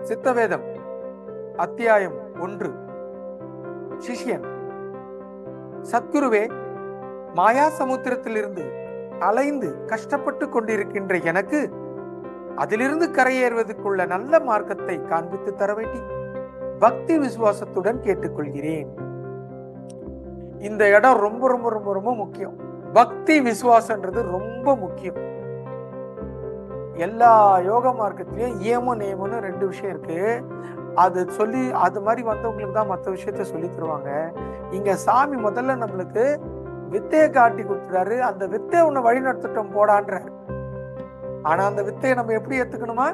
சித்தவேதம் அத்தியாயம் 1. சிஷ்யன்: சத்குருவே, மாயா சமுத்திரத்திலிருந்து அலைந்து கஷ்டப்பட்டு கொண்டிருக்கின்ற எனக்கு அதிலிருந்து கரையேறுவதற்குள்ள நல்ல மார்க்கத்தை காண்பித்து தர வேண்டி பக்தி விசுவாசத்துடன் கேட்டுக்கொள்கிறேன். இந்த இடம் ரொம்ப ரொம்ப ரொம்ப ரொம்ப முக்கியம். பக்தி விசுவாசன்றது ரொம்ப முக்கியம். எல்லா யோக மார்க்கத்திலயும் ஏமோ நேமோன்னு 2 விஷயம் இருக்கு. அது சொல்லி அது மாதிரி வந்தவங்களுக்கு தான் மற்ற விஷயத்த சொல்லி தருவாங்க. இங்க சாமி முதல்ல நம்மளுக்கு வித்தையை காட்டி கொடுத்துறாரு. அந்த வித்தையை உன்னை வழி நடத்திட்டோம் போடான்றாரு. ஆனா அந்த வித்தையை நம்ம எப்படி ஏத்துக்கணுமா?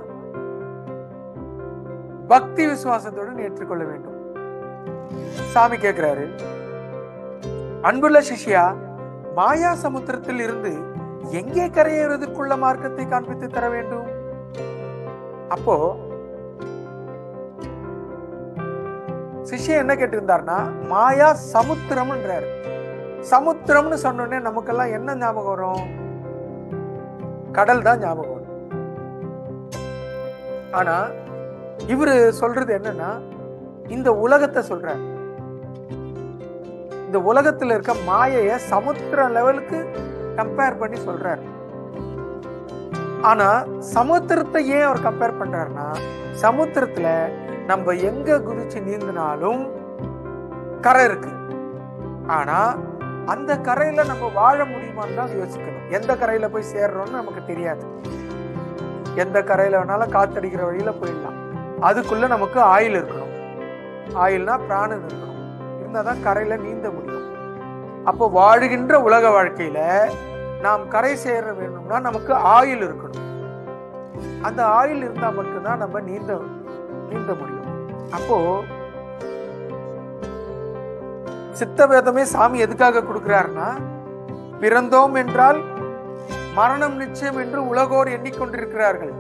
பக்தி விசுவாசத்துடன் ஏற்றுக்கொள்ள வேண்டும். சாமி கேட்கிறாரு, அன்புள்ள சிஷ்யா, மாயா சமுத்திரத்தில் இருந்து எங்கே கரையேறுவதற்குள்ள மார்க்கத்தை காண்பித்து தர வேண்டும். அப்போ சிஷ்யன் என்ன கேட்டிருந்தார்னா, மாயா சமுத்திரம்ன்றாரு. சமுத்திரம்னு சொன்னோடனே நமக்கெல்லாம் என்ன ஞாபகம் வரும்? கடல் தான் ஞாபகம் வரும். ஆனா இவரு சொல்றது என்னன்னா, இந்த உலகத்தை சொல்றாரு. இந்த உலகத்துல இருக்க மாயைய சமுத்திர லெவலுக்கு கம்பேர் பண்ணி சொல்றாரு. ஆனா சமுத்திரத்தை ஏன் அவர் கம்பேர் பண்றாருன்னா, சமுத்திரத்துல நம்ம எங்க குதிச்சு நீந்தினாலும் கரை இருக்கு. ஆனா அந்த கரையில நம்ம வாழ முடியுமான்னு தான் யோசிக்கணும். எந்த கரையில போய் சேர்றோம்னு நமக்கு தெரியாது. எந்த கரையில வேணாலும் காத்தடிக்கிற வழியில போயிடலாம். அதுக்குள்ள நமக்கு ஆயில் இருக்கணும். ஆயில்னா பிராணன் இருக்கணும். இருந்தாதான் கரையில நீந்த முடியும். அப்போ வாழுகின்ற உலக வாழ்க்கையில நாம் கரை சேர வேணும்னா நமக்கு ஆயில் இருக்கணும். அந்த ஆயில் இருந்தா மட்டும்தான் நம்ம நீந்த முடியும். அப்போ சித்தவேதமே சாமி எதுக்காக கொடுக்கிறாருன்னா, பிறந்தோம் என்றால் மரணம் நிச்சயம் என்று உலகோர் எண்ணிக்கொண்டிருக்கிறார்கள்.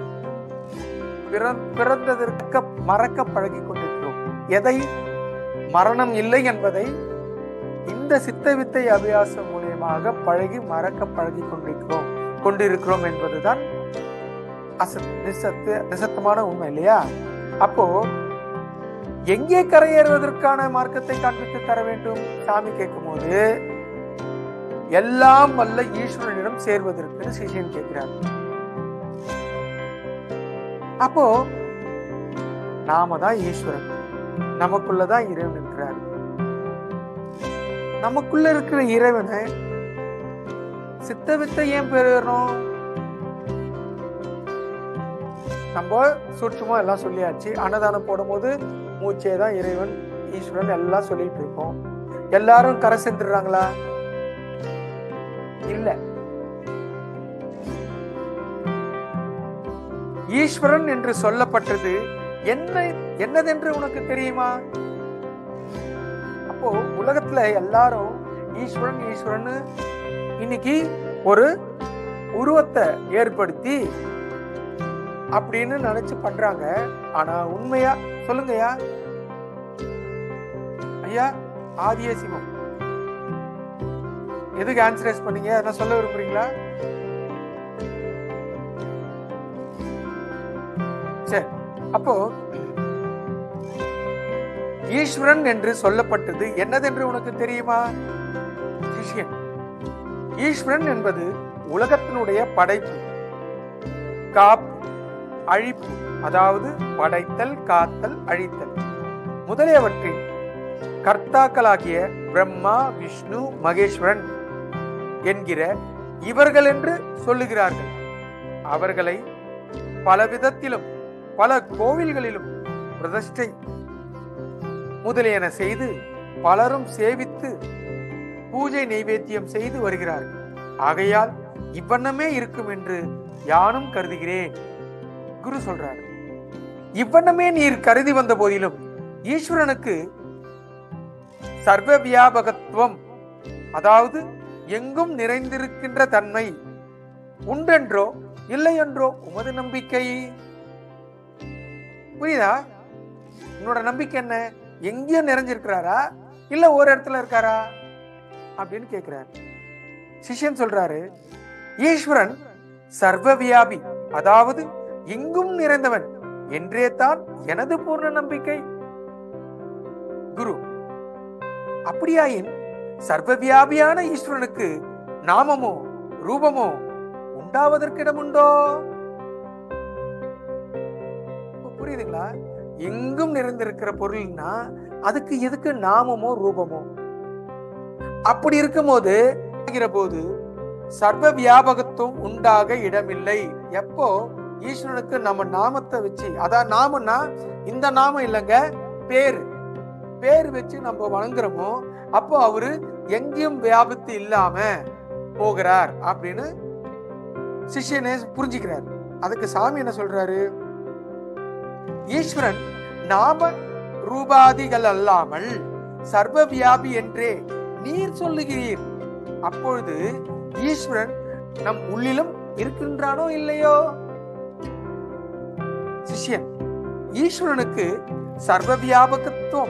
பிறந்ததற்கு மறக்க பழகி கொண்டிருக்கிறோம். எதை? மரணம் இல்லை என்பதை இந்த சித்த வித்தை அபியாசம் மூலியமாக பழகி மறக்க பழகி கொண்டிருக்கிறோம் என்பதுதான் நிசத்தமான உண்மை இல்லையா? அப்போ எங்கே கரையேறுவதற்கான மார்க்கத்தை காண்பித்து தர வேண்டும் சாமி கேட்கும் போது, எல்லாம் வல்ல ஈஸ்வரனிடம் சேர்வதற்கு சிஷ்யன் கேட்கிறார். அப்போ நாம தான் ஈஸ்வரன், நமக்குள்ளதான் இறைவன் இருக்கிறார். நமக்குள்ள இருக்கிற இறைவனை சித்த வித்தை ஏன் பெறுறோம்? நம்ம சூட்சுமா எல்லாம் சொல்லியாச்சு. அன்னதானம் போடும் போது மூச்சே தான் இறைவன், ஈஸ்வரன் எல்லாம் சொல்லிட்டு இருக்கோம். எல்லாரும் கரை சென்றுறாங்களா? இல்ல. ஈஸ்வரன் என்று சொல்லப்பட்டது என்னதென்று உனக்கு தெரியுமா? அப்போ உலகத்துல எல்லாரும் ஈஸ்வரன் ஈஸ்வரன் இன்னைக்கு ஒரு உருவத்தை ஏற்படுத்தி அப்படின்னு நினைச்சு பண்றாங்க. ஆனா உண்மையா சொல்லுங்கய்யா. ஐயா ஆதியே சிவம், எதுக்கு ஆன்சரைஸ் பண்ணீங்க? அதான் சொல்ல விரும்புறீங்களா? சரி, அப்போ ஈஸ்வரன் என்று சொல்லப்பட்டது என்னதென்று உனக்கு தெரியுமா? சிஷ்யன்: ஈஸ்வரன் என்பது உலகத்தினுடைய படைப்பு, காப்பு, அழிப்பு, அதாவது படைத்தல், காத்தல், அழித்தல் முதலியவற்றின் கர்த்தாக்களாகிய பிரம்மா, விஷ்ணு, மகேஸ்வரன் என்கிற இவர்கள் என்று சொல்லுகிறார்கள். அவர்களை பல விதத்திலும் பல கோவில்களிலும் பிரதிஷ்டை முதலியன செய்து பலரும் சேவித்து பூஜை நைவேத்தியம் செய்து வருகிறார்கள். ஆகையால் இவ்வண்ணமே இருக்கும் என்று யானும் கருதுகிறேன். குரு சொல்றாரு, இவ்வண்ணமே நீர் கருதி வந்த போதிலும் ஈஸ்வரனுக்கு சர்வ வியாபகத்துவம், அதாவது எங்கும் நிறைந்திருக்கின்ற தன்மை உண்டென்றோ இல்லை என்றோ உமது நம்பிக்கை? புரியுதா? உன்னோட நம்பிக்கை என்ன? எங்கேயும் நிறைஞ்சிருக்கிறாரா இல்ல ஒரு இடத்துல இருக்காரா அப்படின்னு கேட்கிறாரு. சிஷ்யன் சொல்றாரு, ஈஸ்வரன் சர்வ வியாபி, அதாவது எங்கும் நிறைந்தவன் என்றே தான் எனது பூர்ண நம்பிக்கை. குரு, அப்படியாயின் சர்வவியாபியான ஈஸ்வரனுக்கு நாமமோ ரூபமோ உண்டாவதற்கிடமுண்டோ? புரியுதுங்களா? எங்கும் நிறைந்திருக்கிற பொருள்னா அதுக்கு எதுக்கு நாமமோ ரூபமோ? அப்படி இருக்கும்போது சர்வ வியாபகத்துவம் உண்டாக இடமில்லை. எப்போ ஈஸ்வரனுக்கு நம்ம நாமத்தை வச்சு, அதான் நாமம்னா இந்த நாமம் இல்லைங்க, பேரு வச்சு நம்ம வணங்குறோமோ அப்போ அவரு எங்கேயும் வியாபத்து இல்லாம போகிறார் அப்படின்னு சிஷ்யனே புரிஞ்சுக்கிறார். அதுக்கு சாமி என்ன சொல்றாரு? ஈஸ்வரன் நாம ரூபாதிகள் அல்லாமல் சர்வ வியாபி என்றே நீர் சொல்லுகிறீர். அப்பொழுது ஈஸ்வரன் நம் உள்ளிலும் இருக்கின்றானோ இல்லையோ? சிஷ்யன், ஈஸ்வரனுக்கு சர்வ வியாபகத்துவம்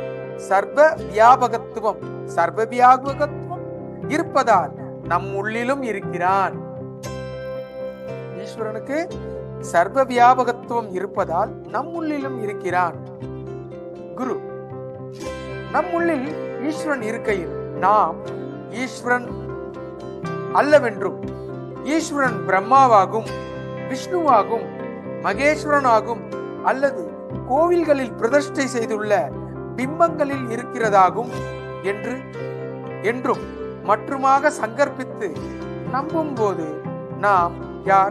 இருப்பதால் நம் உள்ளிலும் இருக்கிறான். ஈஸ்வரனுக்கு சர்வ வியாபகத்துவம் இருப்பதால் நம் உள்ளிலும் இருக்கிறான். குரு, நம் உள்ளில் ஈஸ்வரன் இருக்கையில் நாம் ஈஸ்வரன் அல்லவென்றும், ஈஸ்வரன் பிரம்மாவாகும், விஷ்ணுவாகும், மகேஸ்வரனாகும் அல்லது கோவில்களில் பிரதிஷ்டை செய்துள்ள பிம்பங்களில் இருக்கிறதாகும் என்றும் மற்றுமாக சங்கற்பித்து நம்பும் போது நாம் யார்?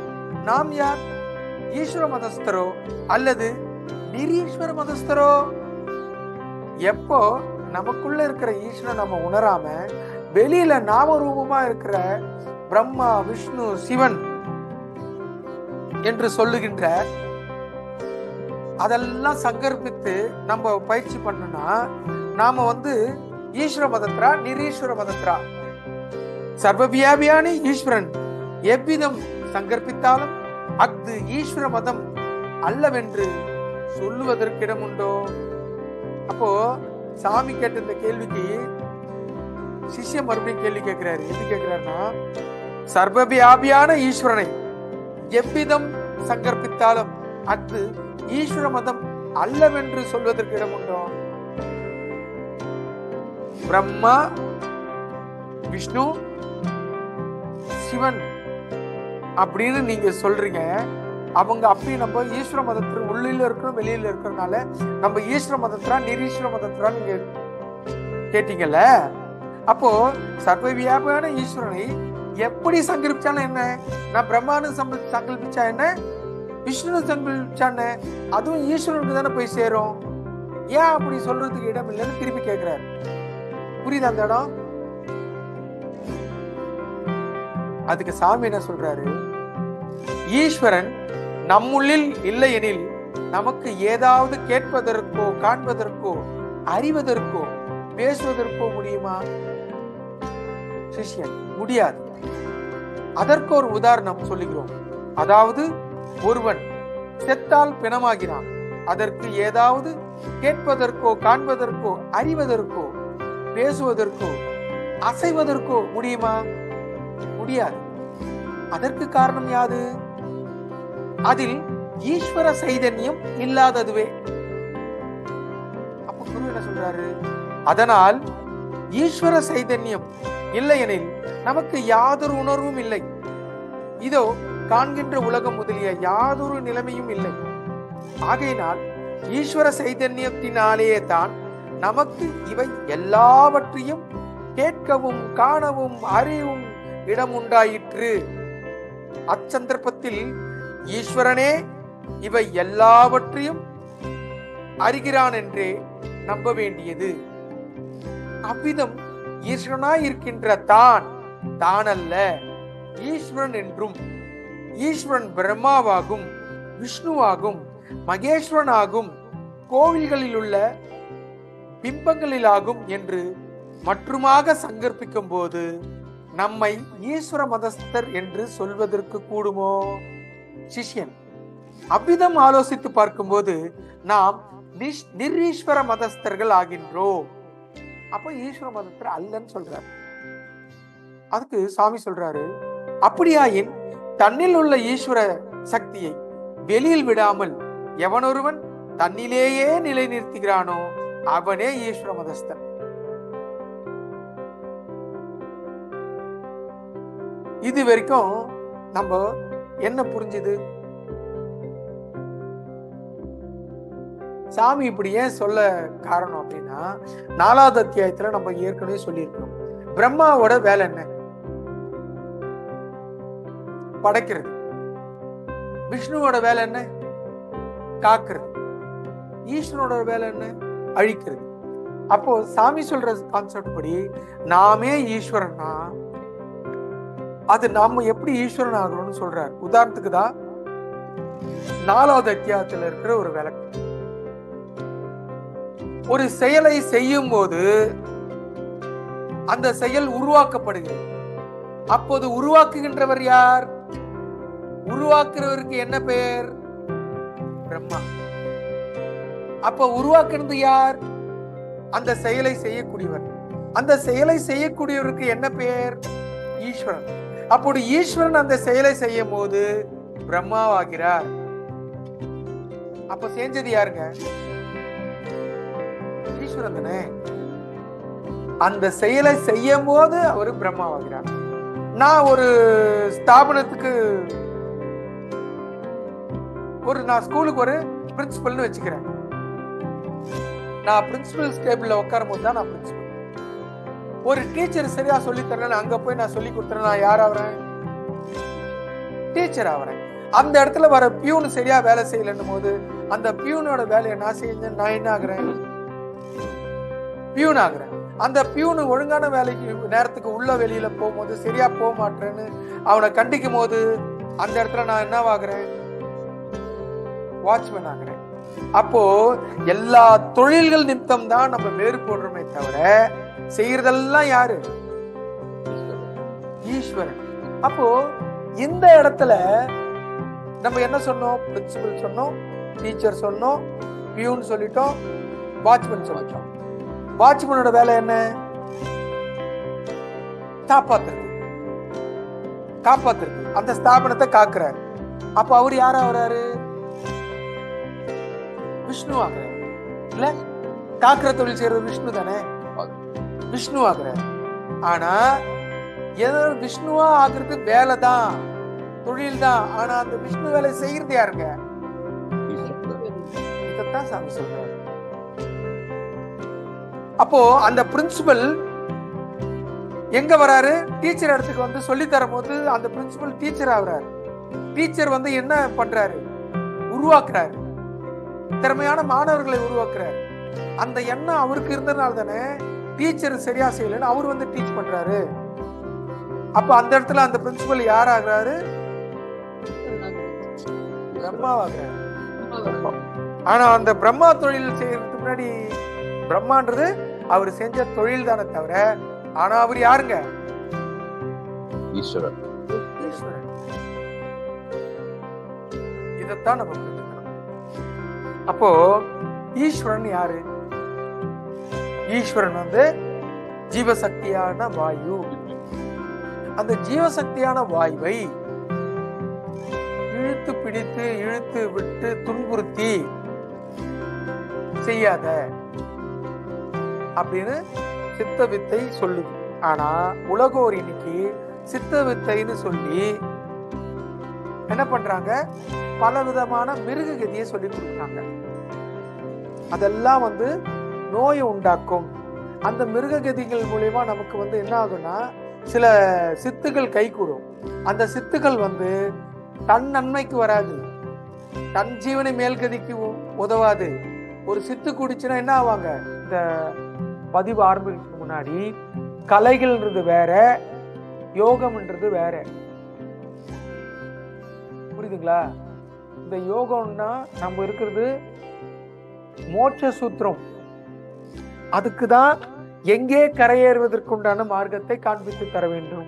ஈஸ்வர மதஸ்தரோ அல்லது நிரீஸ்வர மதஸ்தரோ? எப்போ நமக்குள்ள இருக்கிற ஈஸ்வரன் நம்ம உணராம வெளியில நாம ரூபமா இருக்கிற பிரம்மா, விஷ்ணு, சிவன் என்று சொல்லுகின்ற அதெல்லாம் சங்கற்பித்து நம்ம பயிற்சி பண்ணனா நாம ஈஸ்வர மதத்ரா நிரீஸ்வர மதத்ரா? சர்வவியாபியான ஈஸ்வரன் எவ்விதம் சங்கற்பித்தாலும் அஃது ஈஸ்வர மதம் அல்லவென்று சொல்லுவதற்கிடம் உண்டோ? அப்போ சாமி கேட்ட இந்த கேள்விக்கு சிஷ்ய மறுபடியும் கேள்வி கேட்கிறாரு. எப்படி கேட்கிறாருன்னா, சர்வவியாபியான ஈஸ்வரனை எவ்விதம் சங்கற்பித்தாலும் அது ஈஸ்வர மதம் அல்லவென்று சொல்வதற்கு இடம் உண்டோ? பிரம்மா, விஷ்ணு, சிவன் அப்படின்னு நீங்க சொல்றீங்க. அவங்க அப்படி நம்ம ஈஸ்வர மதத்துல உள்ளில இருக்கிறோம் வெளியில இருக்கிறதுனால நம்ம ஈஸ்வர மதத்ரா நிரீஸ்வர மதத்ரா நீங்க கேட்டீங்கல்ல. அப்போ சர்வ வியாபியான ஈஸ்வரனை எப்படி சங்கல்பிச்சாலும் என்ன? நான் பிரம்மானு சங்கல்பிச்சா என்ன, விஷ்ணு சங்கல்பிச்சா என்ன, அதுவும் ஈஸ்வரனுக்கு தானே போய் சேரும். ஏன் அப்படி சொல்றதுக்கு இடம் இல்லைன்னு திருப்பி கேட்கிறாரு. புரியுதா அந்த இடம்? அதுக்கு சாமி என்ன சொல்றாரு? ஈஸ்வரன் நம்முள்ளில் இல்லை எனில் நமக்கு ஏதாவது கேட்பதற்கோ காண்பதற்கோ அறிவதற்கோ பேசுவதற்கோ முடியுமா? சிஷ்யன், முடியாது. அதற்கு ஒரு உதாரணம் சொல்லுகிறோம். அதாவது ஒருவன் செத்தால் பிணமாகிறான். அதற்கு ஏதாவது கேட்பதற்கோ காண்பதற்கோ அறிவதற்கோ பேசுவதற்கோ அசைவதற்கோ முடியுமா? முடியாது. அதற்கு காரணம் யாது? அதில் ஈஸ்வர சைதன்யம் இல்லாததுவே. அப்ப குரு என்ன சொல்றாரு? அதனால் ஈஸ்வர சைதன்யம் இல்லையெனில் நமக்கு யாதொரு உணர்வும் இல்லை. இதோ காண்கின்ற உலகம் முதலிய யாதொரு நிலைமையும் இல்லை. ஆகையினால் ஈஸ்வர சைதன்யத்தினாலேயே தான் நமக்கு இவை எல்லாவற்றையும் கேட்கவும் காணவும் அறிவும் இடம் உண்டாயிற்று. அச்சந்தர்ப்பத்தில் ஈஸ்வரனே இவை எல்லாவற்றையும் அறிகிறான் என்றே நம்ப வேண்டியது. அவ்விதம் ஈஸ்வரனாய் இருக்கின்ற தான் அல்ல ஈஸ்வரன் என்றும், ஈஸ்வரன் பிரம்மாவாகும், விஷ்ணுவாகும், மகேஸ்வரனாகும், கோவில்களில் உள்ள பிம்பங்களிலாகும் என்று மற்றுமாக சங்கற்பிக்கும் போது நம்மை ஈஸ்வர மதஸ்தர் என்று சொல்வதற்கு கூடுமோ? சிஷ்யன், அவ்விதம் ஆலோசித்து பார்க்கும்போது நாம் நிரீஸ்வர மதஸ்தர்கள் ஆகின்றோம். அப்ப ஈஸ்வர மதஸ்தர் அல்லன்னு சொல்றாரு. அதுக்கு சாமி சொல்றாரு, அப்படியாயின் தன்னில் உள்ள ஈஸ்வர சக்தியை வெளியில் விடாமல் எவனொருவன் தன்னிலேயே நிலை நிறுத்துகிறானோ அவனே ஈஸ்வர மதஸ்தன். இது வரைக்கும் நம்ம என்ன புரிஞ்சுது? சாமி இப்படி ஏன் சொல்ல காரணம் அப்படின்னா, 4வது அத்தியாயத்துல நம்ம ஏற்கனவே சொல்லியிருக்கிறோம். பிரம்மாவோட வேலை என்ன? படைக்கிறது. விஷ்ணுவோட வேலை என்ன? காக்கிறது. ஈஸ்வரனோட வேலை என்ன? அழிக்கிறது. அப்போ சாமி சொல்ற கான்செப்ட் படி நாமே ஈஸ்வரன்னா அது நாம எப்படி ஈஸ்வரன் ஆகணும்னு சொல்றாரு. உதாரணத்துக்கு தான் 4வது அத்தியாயத்துல இருக்கிற ஒரு விளக்கு. ஒரு செயலை செய்யும் போது அந்த செயல் உருவாக்கப்படுகிறது. அப்போது உருவாக்குகின்றவர் யார்? உருவாக்குறவருக்கு என்ன பெயர்? பிரம்மா. அப்ப உருவாக்குறது யார்? அந்த செயலை செய்யக்கூடியவர். அந்த செயலை செய்யக்கூடியவருக்கு என்ன பெயர்? ஈஸ்வரன். அப்போது ஈஸ்வரன் அந்த செயலை செய்யும் போது பிரம்மாவாகிறார். அப்ப செஞ்சது யாருங்க? ஈஸ்வரன் தானே. அந்த செயலை செய்யும் போது அவரு பிரம்மாவாகிறார். நான் ஒரு ஸ்தாபனத்துக்கு நான் ஸ்கூலுக்கு ஒரு பிரின்சிபல்னு வச்சுக்கிறேன். நான் பிரின்சிபல் டேபிள்ல உட்காரும் போது தான் நான் பிரின்சிபல். ஒரு டீச்சர் சரியா சொல்லி தரேன், அங்க போய் நான் சொல்லி கொடுத்தேன், நான் யார் ஆகிறேன்? டீச்சர் ஆகிறேன். அந்த இடத்துல வர பியூன் சரியா வேலை செய்யலன்னும் போது அந்த பியூனோட வேலையை நான் செஞ்சேன், நான் என்ன ஆகுறேன்? பியூன் ஆகுறேன். அந்த பியூனு ஒழுங்கான வேலைக்கு நேரத்துக்கு உள்ள வெளியில போகும்போது சரியா போக மாட்டேன்னு அவனை கண்டிக்கும் போது அந்த இடத்துல நான் என்னவாகிறேன்? வாட்ச்மேன் ஆகிறேன். அப்போ எல்லா தொழில்கள் நிமித்தம் தான் நம்ம வேறு போடுறோமே தவிர செய்யறதெல்லாம் யாரு? ஈஸ்வரன். அப்போ இந்த இடத்துல நம்ம என்ன சொன்னோம்? பிரின்சிபல் சொன்னோம், டீச்சர் சொன்னோம், பியூன் சொல்லிட்டோம், வாட்ச்மேன் சொல்லிட்டோம். வாட்ச்மேனோட வேலை என்ன? காப்பாத்துறது. அந்த ஸ்தாபனத்தை காக்குறாரு. அப்ப அவர் யாரா வர்றாரு? விஷ்ணு ஆகுறாரு. இல்ல, காக்குற தொழில் செய்யறது விஷ்ணு தானே. விஷ்ணு ஆகுறாரு. ஆனா விஷ்ணுவா ஆகுறது வேலை தான், தொழில் தான். ஆனா அந்த விஷ்ணு வேலை செய்யறது யாருங்க? இதைத்தான் சாமி சொல்றாரு. அப்போ அந்த பிரின்சிபல் எங்க வராரு? டீச்சர் இடத்துக்கு வந்து சொல்லி தரும் போது அந்த பிரின்சிபல் டீச்சர் ஆகுறாரு. டீச்சர் வந்து என்ன பண்றாரு? உருவாக்குறாரு. திறமையான மாணவர்களை உருவாக்குறாரு. அந்த எண்ணம் அவருக்கு இருந்ததுனால தானே டீச்சர் சரியா செய்யலன்னு அவர் வந்து டீச் பண்றாரு. அப்ப அந்த இடத்துல அந்த பிரின்சிபல் யார் ஆகுறாரு? பிரம்மாவாகிறாரு. ஆனா அந்த பிரம்மா தொழில் செய்யறதுக்கு முன்னாடி பிரம்மான்றது அவர் செஞ்ச தொழில் தானே தவிர, ஆனா அவர் யாருங்க? ஈஸ்வரன். இதைத்தான் நம்ம புரிஞ்சுக்கணும். அப்போ ஈஸ்வரன் யாரு? ஈஸ்வரன் வந்து ஜீவசக்தியான வாயு. அந்த ஜீவசக்தியான வாயுவை இழுத்து பிடித்து இழுத்து விட்டு துன்புறுத்தி செய்யாத அப்படின்னு சித்த வித்தை சொல்லுது. ஆனா உலகோர் இன்னைக்கு சித்த வித்தைன்னு சொல்லி என்ன பண்றாங்க? பல விதமான மிருக கதியை சொல்லி கொடுக்குறாங்க. அதெல்லாம் வந்து நோயை உண்டாக்கும். அந்த மிருக கதிகள் மூலியமா நமக்கு வந்து என்ன ஆகும்னா, சில சித்துக்கள் கை கூடும். அந்த சித்துக்கள் வந்து தன் நன்மைக்கு வராது, தன் ஜீவனை மேல்கதிக்கு உதவாது. ஒரு சித்து குடிச்சுன்னா என்ன ஆவாங்க? இந்த பதிவு ஆரம்பிக்கிறதுக்கு முன்னாடி கலைகள்ன்றது வேற, யோகம்ன்றது வேற. புரியுதுங்களா? இந்த யோகம்னா நம்ம இருக்கிறது மோட்ச சூத்திரம். அதுக்குதான் எங்கே கரையேறுவதற்குண்டான மார்க்கத்தை காண்பித்து தர வேண்டும்.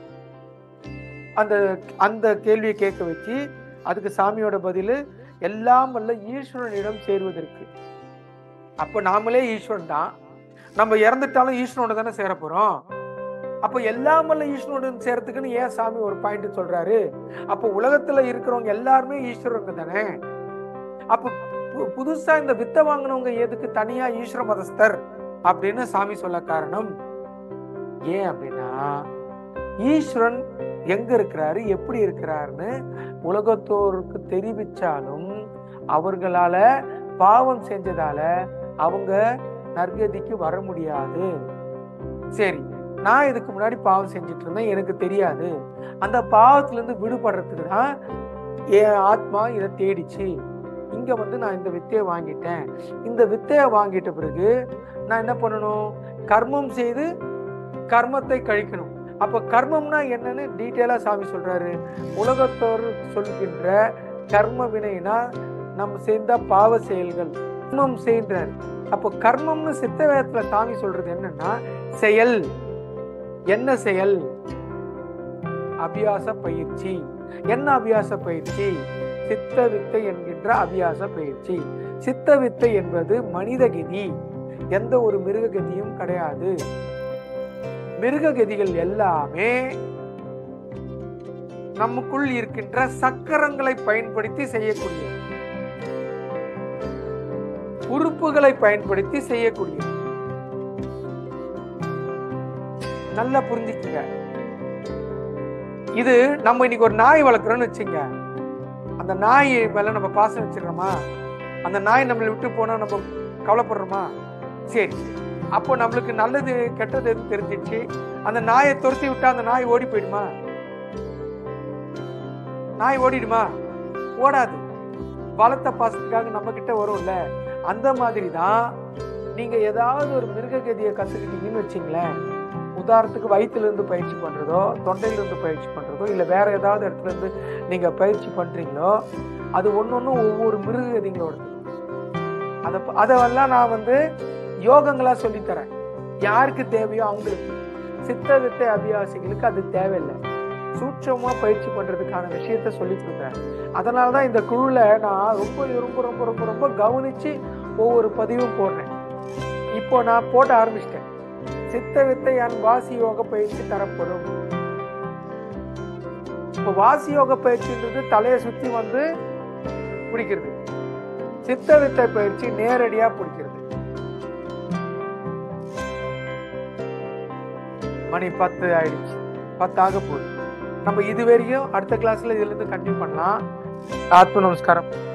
அந்த கேள்வியை கேட்க வச்சு அதுக்கு சாமியோட பதில் எல்லாம் வல்ல ஈஸ்வரனிடம் சேருவதற்கு. அப்ப நாமளே ஈஸ்வரன் தான். நம்ம இறந்துட்டாலும் ஈஸ்வரனோட தானே சேர போறோம். அப்ப எல்லாம் வல்ல ஈஸ்வரனுடன் சேரத்துக்குன்னு ஏன் சாமி ஒரு பாயிண்ட் சொல்றாரு? அப்போ உலகத்துல இருக்கிறவங்க எல்லாருமே ஈஸ்வரங்க தானே. அப்ப புதுசா இந்த வித்தை வாங்கினவங்க எதுக்கு தனியா ஈஸ்வர மதஸ்தர் அப்படின்னு சாமி சொல்ல காரணம் ஏன் அப்படின்னா, ஈஸ்வரன் எங்க இருக்கிறாரு, எப்படி இருக்கிறாருன்னு உலகத்தோருக்கு தெரிவிச்சாலும் அவர்களால பாவம் செஞ்சதால அவங்க நற்கதிக்கு வர முடியாது. சரி, நான் இதுக்கு முன்னாடி பாவம் செஞ்சுட்டு இருந்தேன், எனக்கு தெரியாது. அந்த பாவத்துல இருந்து விடுபடுறதுக்கு தான் என் ஆத்மா இதை தேடிச்சு. இங்க வந்து நான் இந்த வித்தையை வாங்கிட்டேன். இந்த வித்தையை வாங்கிட்ட பிறகு நான் என்ன பண்ணணும்? கர்மம் செய்து கர்மத்தை கழிக்கணும். அப்ப கர்மம்னா என்னன்னு டீட்டெயிலா சாமி சொல்றாரு. உலகத்தோர் சொல்கின்ற கர்ம வினைனா நம்ம செய்த பாவ செயல்கள் கர்மம் செய்ன்றாரு. அப்போ கர்மம்னு சித்த வேதத்துல சாமி சொல்றது என்னன்னா செயல். என்ன செயல்? அபியாச பயிற்சி. என்ன அபியாச பயிற்சி? சித்த வித்தை என்கின்ற அபியாச பயிற்சி. சித்த வித்தை என்பது மனித கதி, எந்த ஒரு மிருக கதியும் கிடையாது. மிருக கதிகள் எல்லாமே நமக்குள் இருக்கின்ற சக்கரங்களை பயன்படுத்தி செய்யக்கூடிய, உறுப்புகளை பயன்படுத்தி செய்யக்கூடிய. நல்லா புரிஞ்சுச்சுங்க. இது நம்ம இன்னைக்கு ஒரு நாய் வளர்க்குறோம்னு வச்சுங்க, அந்த நாய் மேல நம்ம பாசம் வச்சிடறோமா? அந்த நாய் நம்மளை விட்டு போனா நம்ம கவலைப்படுறோமா? சரி, அப்போ நம்மளுக்கு நல்லது கெட்டது எதுவும் தெரிஞ்சிச்சு, அந்த நாயை துரத்தி விட்டா அந்த நாய் ஓடி போயிடுமா? நாய் ஓடிடுமா? ஓடாது. பலத்த பாசத்துக்காக நம்ம கிட்ட வரும்ல. அந்த மாதிரி தான் நீங்க ஏதாவது ஒரு மிருக கதியை கத்துக்கிட்டீங்கன்னு வச்சுங்களேன். உதாரணத்துக்கு வயிற்றுல இருந்து பயிற்சி பண்றதோ, தொண்டையில இருந்து பயிற்சி பண்றதோ, இல்ல வேற ஏதாவது இடத்துல இருந்து நீங்க பயிற்சி பண்றீங்களோ, அது ஒன்னொன்னும் ஒவ்வொரு மிருக கதிகளோட. அதெல்லாம் நான் வந்து யோகங்களா சொல்லித்தரேன். யாருக்கு தேவையோ அவங்களுக்கு. சித்த வித்தை அபியாசிகளுக்கு அது தேவையில்லை. சூட்சமா பயிற்சி பண்றதுக்கான விஷயத்த சொல்லி கொடுக்குறேன். அதனாலதான் இந்த குழுல நான் ரொம்ப ரொம்ப ரொம்ப ரொம்ப ரொம்ப கவனிச்சு ஒவ்வொரு பதிவும் போடுறேன். இப்போ நான் போட ஆரம்பிச்சிட்டேன். சித்த வித்தை என் வாசி யோக பயிற்சி தரப்படும். இப்போ வாசி யோக பயிற்சின்றது தலையை சுத்தி வந்து பிடிக்கிறது. சித்த வித்தை பயிற்சி நேரடியா பிடிக்கிறது. மணி 10 ஆயிடுச்சு, 10 ஆக போகுது. நம்ம இதுவரையும் அடுத்த கிளாஸ்ல இதுல இருந்து கண்டினியூ பண்ணலாம். ஆத்ம நமஸ்காரம்.